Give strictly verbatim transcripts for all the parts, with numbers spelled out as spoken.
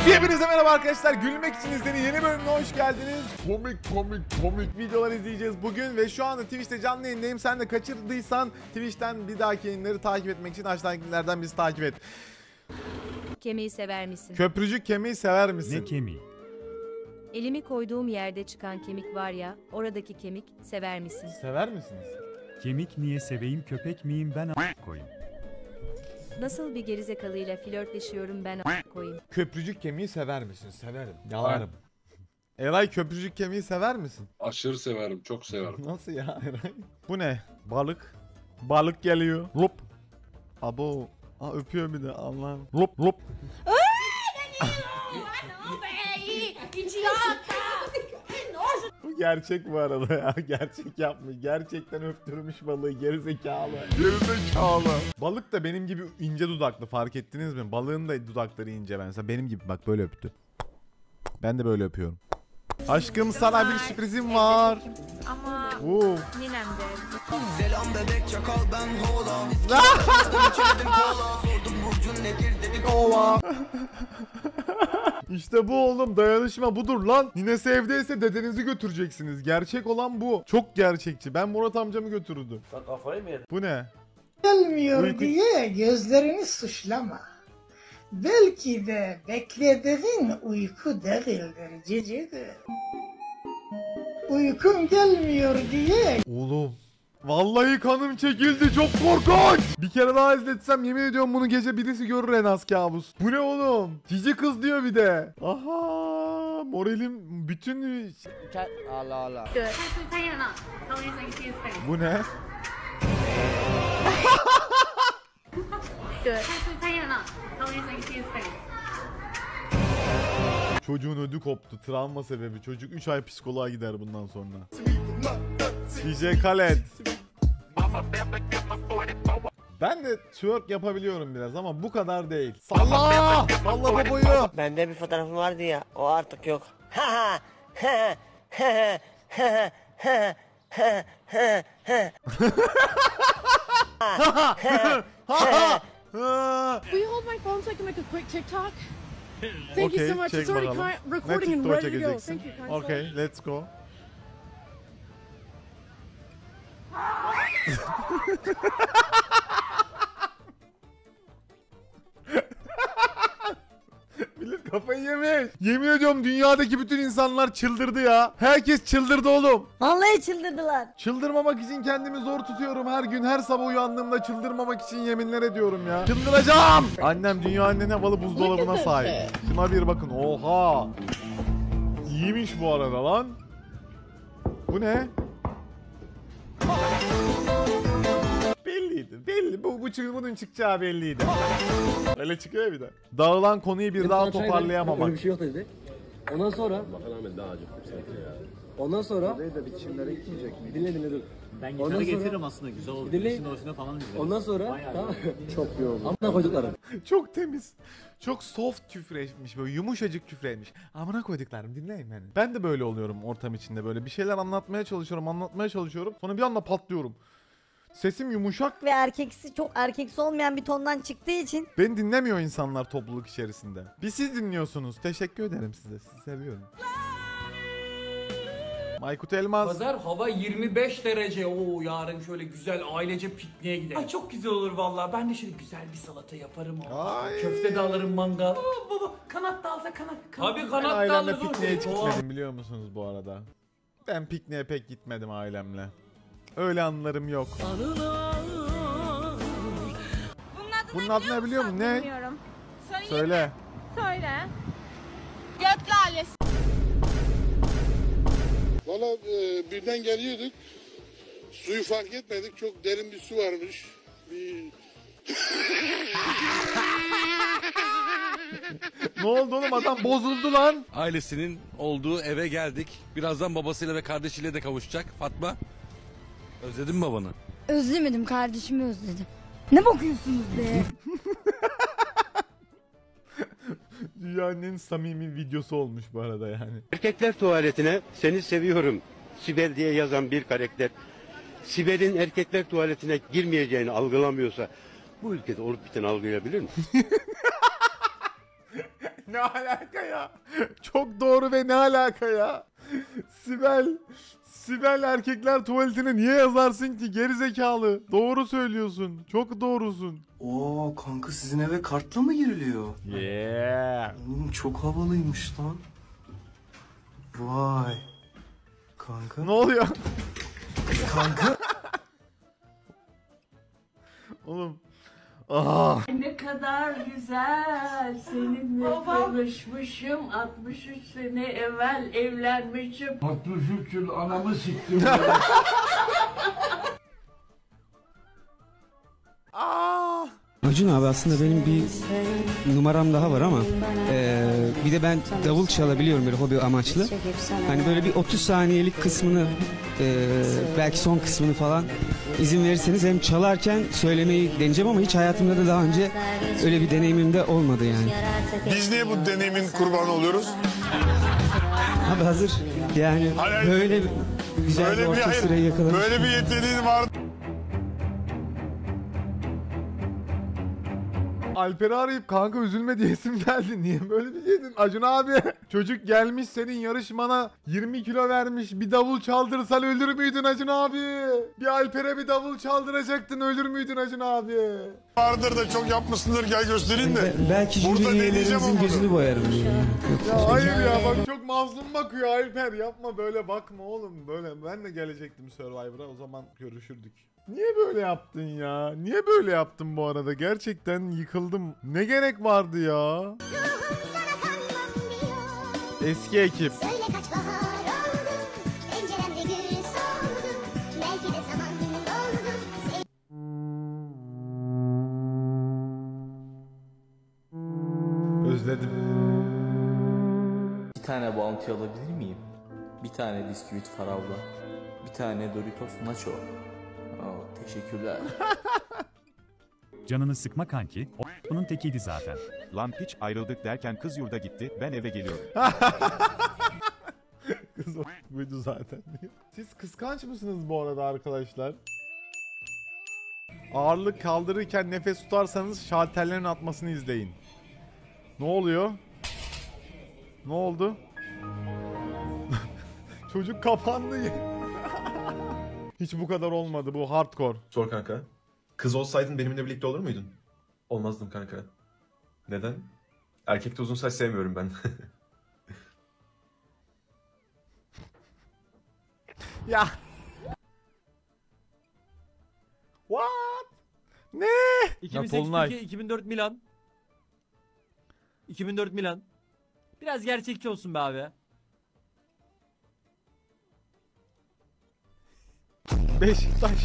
Hepinize merhaba arkadaşlar. Gülmek için izlenin yeni bölümüne hoş geldiniz. Komik komik komik videolar izleyeceğiz bugün ve şu anda Twitch'te canlı yayındayım. Sen de kaçırdıysan Twitch'ten bir dahaki yayınları takip etmek için aşağıdakilerden bizi takip et. Kemiği sever misin? Köprücük kemiği sever misin? Ne kemiği? Elimi koyduğum yerde çıkan kemik var ya, oradaki kemik sever misin? Sever misiniz? Kemik niye seveyim, köpek miyim ben a** koyayım? Nasıl bir gerizekalıyla flörtleşiyorum ben a** koyayım? Köprücük kemiği sever misin? Severim. Yalarım. Eray köprücük kemiği sever misin? Aşırı severim, çok severim. Nasıl ya Eray? Bu ne? Balık. Balık geliyor. Lup. Abo. Aa öpüyor bir de Allah'ım. Lup lup. Bu gerçek bu arada ya. Gerçek yapmış. Gerçekten öptürmüş balığı. Gerizekalı. Gerizekalı. Balık da benim gibi ince dudaklı, fark ettiniz mi? Balığın da dudakları ince mesela. Benim gibi bak böyle öptü. Ben de böyle öpüyorum. Aşkım sana bir sürprizim var. Ama Oo. ninem de. Selam bebek çakal ben hola. Ola. İşte bu oğlum, dayanışma budur lan. Ninesi evdeyse dedenizi götüreceksiniz. Gerçek olan bu. Çok gerçekçi. Ben Murat amcamı götürürdüm. Sen kafayı mı yedin? Bu ne? Gelmiyor Uyku- diye gözlerini suçlama. Belki de beklediğin uyku değildir cicidir. Uykun gelmiyor diye Oğlum. Vallahi kanım çekildi, çok korkunç. Bir kere daha izletsem yemin ediyorum bunu gece birisi görür en az kabus. Bu ne oğlum? Cici kız diyor bir de. Aha, moralim bütün... Allah Allah. Bu ne? Çocuğun ödü koptu. Travma sebebi. Çocuk üç ay psikoloğa gider bundan sonra. D J Khaled. Ben de twerk yapabiliyorum biraz ama bu kadar değil. Salla! Salla babayı! Bende bir fotoğrafım vardı ya, o artık yok. Will you hold my phone so I can make a quick TikTok? Thank you Okay, so much. çek It's already bakalım. ki- Ne recording and TikTok ready to go. çekeceksin? Thank you, kind soul. Okay, let's go. Millet kafayı yemiş. Yemin ediyorum dünyadaki bütün insanlar çıldırdı ya. Herkes çıldırdı oğlum. Vallahi çıldırdılar. Çıldırmamak için kendimi zor tutuyorum her gün. Her sabah uyandığımda çıldırmamak için yeminler ediyorum ya. Çıldıracağım. Annem dünyanın en havalı buzdolabına sahip. Şuna bir bakın. Oha. İyiymiş bu arada lan. Bu ne? Belliydi. Belli. Bu, bu bunun çıkacağı belliydi. Öyle çıkıyor ya bir de. Dağılan konuyu bir daha toparlayamamak. Öyle bir şey yok dedi. Ondan sonra Ondan sonra dinle dinle dur. Ben gitarı getiririm aslında, güzel olur. Dinle. İşin orijinali falan güzel. Ondan sonra tamam. Çok yoğun. Amına koyduklarım. Çok temiz. Çok soft küfür etmiş, böyle yumuşacık küfür etmiş. Amına koyduklarım, dinleyin beni. Ben de böyle oluyorum ortam içinde, böyle bir şeyler anlatmaya çalışıyorum, anlatmaya çalışıyorum. Sonra bir anda patlıyorum. Sesim yumuşak. Ve erkeksi, çok erkeksi olmayan bir tondan çıktığı için Beni dinlemiyor insanlar topluluk içerisinde. Bir siz dinliyorsunuz. Teşekkür ederim size. Sizi seviyorum. Maykut Elmaz. Pazar hava yirmi beş derece. Oo, yarın şöyle güzel ailece pikniğe gidelim. Ay çok güzel olur vallahi. Ben de şöyle güzel bir salata yaparım. Ay. Köfte de alırım, mangal. Aa, baba kanat da alsa kanat. kanat. Tabii Ben kanat da ailemle alırız. pikniğe hiç Oo. gitmedim biliyor musunuz bu arada? Ben pikniğe pek gitmedim ailemle. Öyle anılarım yok. Bunun adı ne biliyor musun? Ne? Bilmiyorum. Söyle. Söyle. Gök lalesi. Valla e, birden geliyorduk. Suyu fark etmedik. Çok derin bir su varmış. Bir... Ne oldu oğlum, adam bozuldu lan. Ailesinin olduğu eve geldik. Birazdan babasıyla ve kardeşiyle de kavuşacak. Fatma, özledin mi babanı? özlemedim, kardeşimi özledim. Ne bakıyorsunuz be? Dünyanın en samimi videosu olmuş bu arada yani. Erkekler tuvaletine seni seviyorum Sibel diye yazan bir karakter Sibel'in erkekler tuvaletine girmeyeceğini algılamıyorsa bu ülkede olup biteni algılayabilir mi? Ne alaka ya? Çok doğru ve ne alaka ya? Sibel, Sibel erkekler tuvaletine niye yazarsın ki gerizekalı? Doğru söylüyorsun. Çok doğrusun. Oo kanka sizin eve kartla mı giriliyor? Yeah. Oğlum çok havalıymış lan. Vay. Kanka. Ne oluyor? Kanka. Oğlum. Ah. Ne kadar güzel seninle tanışmışım. altmış üç sene evvel evlenmişim. altmış üç yıl anamı siktim. Aa. Acun abi aslında benim bir numaram daha var ama e, bir de ben davul çalabiliyorum böyle hobi amaçlı. Hani böyle bir otuz saniyelik kısmını e, belki son kısmını falan izin verirseniz hem çalarken söylemeyi deneyeceğim ama hiç hayatımda da daha önce öyle bir deneyimim de olmadı yani. Biz niye bu deneyimin kurbanı oluyoruz? Abi hazır yani Hayır, böyle güzel böyle bir bir, orkestrayı yakalamış. böyle bir yeteneğin var. Alper'i arayıp kanka üzülme diyesim geldi. Niye böyle bir şey dedin Acun abi? Çocuk gelmiş senin yarışmana yirmi kilo vermiş. Bir davul çaldırsan ölür müydün Acun abi? Bir Alper'e bir davul çaldıracaktın, ölür müydün Acun abi? Vardır da çok yapmışsındır, gel göstereyim de. Be- belki Burada jüri deneyeceğim üyelerimizin onu. gözünü boyarım diye. Ya hayır ya bak çok mazlum bakıyor Alper, yapma böyle bakma oğlum böyle. Ben de gelecektim Survivor'a, o zaman görüşürdük. Niye böyle yaptın ya? Niye böyle yaptın bu arada? Gerçekten yıkıldım. Ne gerek vardı ya? Eski ekip. Özledim. Bir tane bounty alabilir miyim? Bir tane bisküvit faravla. Bir tane Doritos Nacho. Oh, teşekkürler. Canını sıkma kanki, o bunun tekiydi zaten. Lan piç ayrıldık derken kız yurda gitti, ben eve geliyorum. Kız o buydu zaten. Siz kıskanç mısınız bu arada arkadaşlar? Ağırlık kaldırırken nefes tutarsanız şalterlerin atmasını izleyin. Ne oluyor? Ne oldu? Çocuk kapandı. Hiç bu kadar olmadı, bu hardcore. Sor kanka. Kız olsaydın benimle birlikte olur muydun? Olmazdım kanka. Neden? Erkekte uzun saç sevmiyorum ben. Ya. What? Ne? iki bin sekiz Türkiye, iki bin dört Milan. iki bin dört Milan. Biraz gerçekçi olsun be abi. Beşiktaş.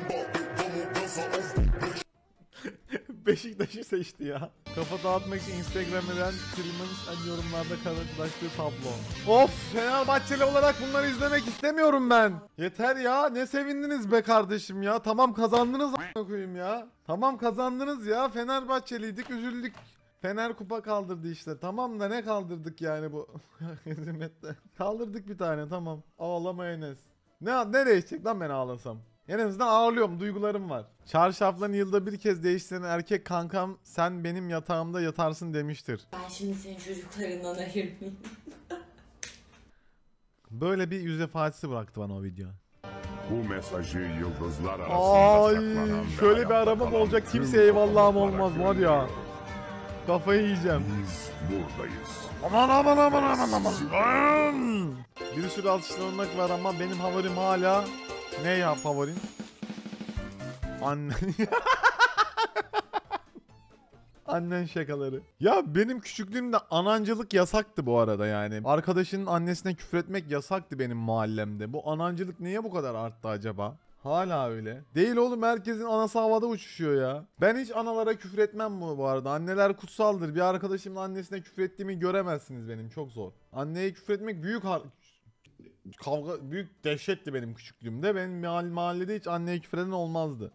Beşiktaş'ı seçti ya. Kafa dağıtmak için Instagram'dan Tillman'ın yorumlarda karşılaştığı tablo. Of, Fenerbahçeli olarak bunları izlemek istemiyorum ben. Yeter ya, ne sevindiniz be kardeşim ya. Tamam kazandınız a**ına koyayım ya. Tamam kazandınız ya, Fenerbahçeliydik, üzüldük. Fener kupa kaldırdı işte. Tamam da ne kaldırdık yani bu hizmette. Kaldırdık bir tane, tamam. Ağlama Enes. Ne, ne değişecek lan ben ağlasam? En azından ağlıyorum, duygularım var. Çarşaflarını yılda bir kez değiştiren erkek kankam sen benim yatağımda yatarsın demiştir. Ben şimdi senin çocuklarından ayırmayayım. Böyle bir yüz ifadesi bıraktı bana o video. Bu mesajı yıldızlar arasında Ay, saklanan şöyle bir arabam olacak, kimse eyvallahım olmaz var ya. Kafayı yiyeceğim. Biz buradayız. Aman aman aman aman aman. Bir sürü alıştırmak var ama benim favorim hala ne ya favorim? Annen. Annen şakaları. Ya benim küçüklüğümde anancılık yasaktı bu arada yani. Arkadaşının annesine küfretmek yasaktı benim mahallemde. Bu anancılık niye bu kadar arttı acaba? Hala öyle. Değil oğlum, herkesin anası havada uçuşuyor ya. Ben hiç analara küfür etmem bu, bu arada. Anneler kutsaldır. Bir arkadaşımın annesine küfür ettiğimi göremezsiniz benim. Çok zor. Anneye küfür etmek büyük har kavga, büyük dehşetti benim küçüklüğümde. Benim mahallede hiç anneye küfür eden olmazdı.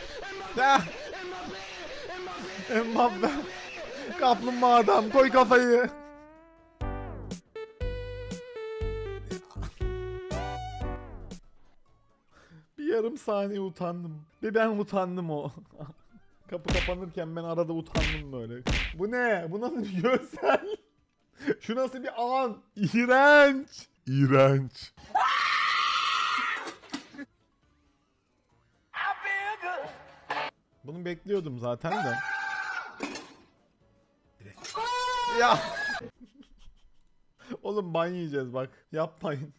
Mbappe. Kaplumbağa adam, koy kafayı. Bir yarım saniye utandım. Bir ben utandım o. Kapı kapanırken ben arada utandım böyle. Bu ne? Bu nasıl bir görsel? Şu nasıl bir an? İğrenç. İğrenç. Bunu bekliyordum zaten de. Ya. Oğlum ban yiyeceğiz bak. Yapmayın.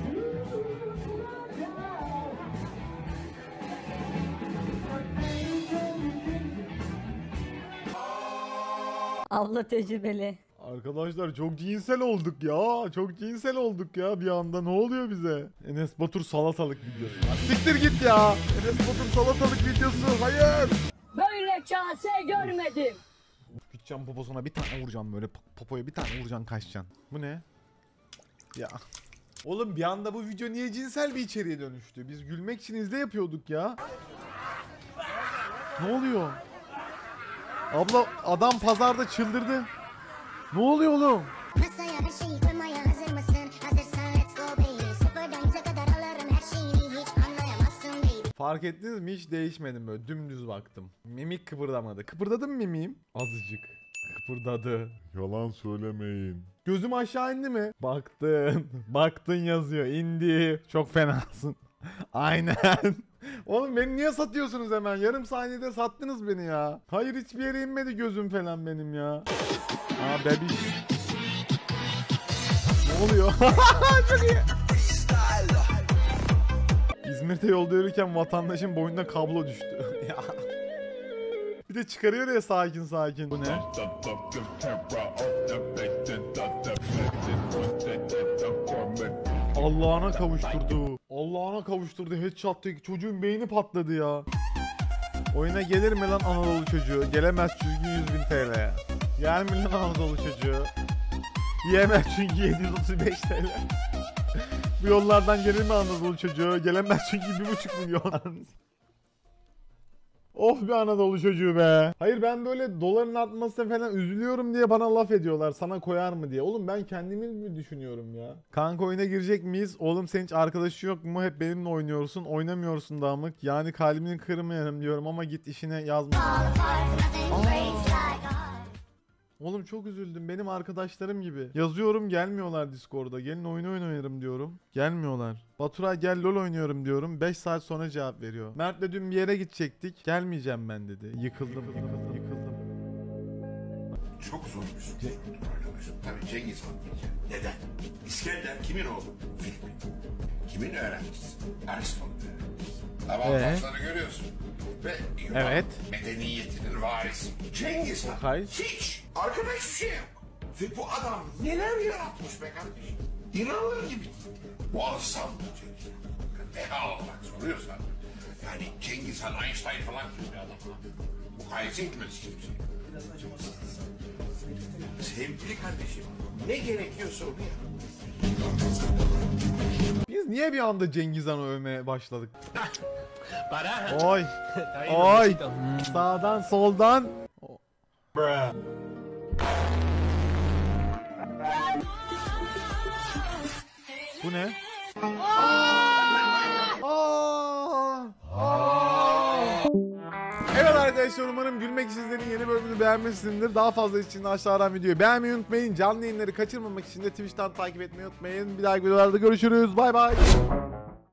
Abla tecrübeli. Arkadaşlar çok cinsel olduk ya. Çok cinsel olduk ya bir anda. Ne oluyor bize? Enes Batur salatalık videosu. Ya siktir git ya. Enes Batur salatalık videosu. Hayır. Böyle kase görmedim. Gideceğim poposuna bir tane vuracağım böyle. Popoya bir tane vuracaksın, kaçacaksın. Bu ne? Ya. Oğlum bir anda bu video niye cinsel bir içeriğe dönüştü? Biz gülmek için izle yapıyorduk ya. Ne oluyor? Abla adam pazarda çıldırdı. Ne oluyor oğlum? Masaya her şeyi koymaya hazır mısın? Hazırsan let's go baby. Sıfırdan yüze kadar alırım her şeyini, hiç anlayamazsın baby. Fark ettiniz mi? Hiç değişmedim böyle. Dümdüz baktım. Mimik kıpırdamadı. Kıpırdadı mı mimiğim? Azıcık. Kıpırdadı. Yalan söylemeyin. Gözüm aşağı indi mi? Baktın. Baktın yazıyor. İndi. Çok fenasın. Aynen. Oğlum beni niye satıyorsunuz hemen? Yarım saniyede sattınız beni ya. Hayır hiçbir yere inmedi gözüm falan benim ya. Aa bebiş. Ne oluyor? Çok iyi. İzmir'de yolda yürürken vatandaşın boynuna kablo düştü. Ya. Bir de çıkarıyor ya sakin sakin. Bu ne? Allah'ına kavuşturdu. Allah'ına kavuşturdu. Headshot'taki çocuğun beyni patladı ya. Oyuna gelir mi lan Anadolu çocuğu? Gelemez çünkü yüz bin T L. Gelmiyor lan Anadolu çocuğu. Yiyemez çünkü yedi yüz otuz beş T L. Bu yollardan gelir mi Anadolu çocuğu? Gelemez çünkü bir buçuk milyon. Of bir Anadolu çocuğu be. Hayır ben böyle doların artmasına falan üzülüyorum diye bana laf ediyorlar. Sana koyar mı diye. Oğlum ben kendimi mi düşünüyorum ya? Kanka oyuna girecek miyiz? Oğlum senin hiç arkadaşın yok mu? Hep benimle oynuyorsun. Oynamıyorsun damık. Yani kalbini kırmayalım diyorum ama git işine yazma. Oğlum çok üzüldüm. Benim arkadaşlarım gibi. Yazıyorum gelmiyorlar Discord'da. Gelin oyun oynarım diyorum. Gelmiyorlar. Baturay gel LoL oynuyorum diyorum. beş saat sonra cevap veriyor. Mert'le dün bir yere gidecektik. Gelmeyeceğim ben dedi. Yıkıldım. Yıkıldım. Yıkıldım. Çok zor bir soru arkadaşım. Tabii Cengiz Han diyeceğim. Neden? İskender kimin oğlu? Filmi. Kimin öğrencisi? Aristo'nun öğrencisi. Avantajları ee? görüyorsun. Ve Yunan evet. medeniyetinin varisi. Cengiz Han Hayır. hiç arkada hiçbir şey yok. Ve bu adam neler yaratmış be kardeşim. İnanılır gibi. Muazzam bu Cengiz Han. Deha olarak soruyorsan. Yani Cengiz Han, Einstein falan gibi bir adam. Mukayese etmez kimse. Sevgili kardeşim, ne gerekiyorsa onu yap. Biz niye bir anda Cengiz Han'ı övmeye başladık? Oy. Oy. Sağdan soldan. Bu ne? Evet arkadaşlar umarım Gülmek İşsizler'in yeni bölümünü beğenmişsinizdir. Daha fazla için aşağıdan videoyu beğenmeyi unutmayın. Canlı yayınları kaçırmamak için de Twitch'ten takip etmeyi unutmayın. Bir dahaki videolarda görüşürüz. Bay bay.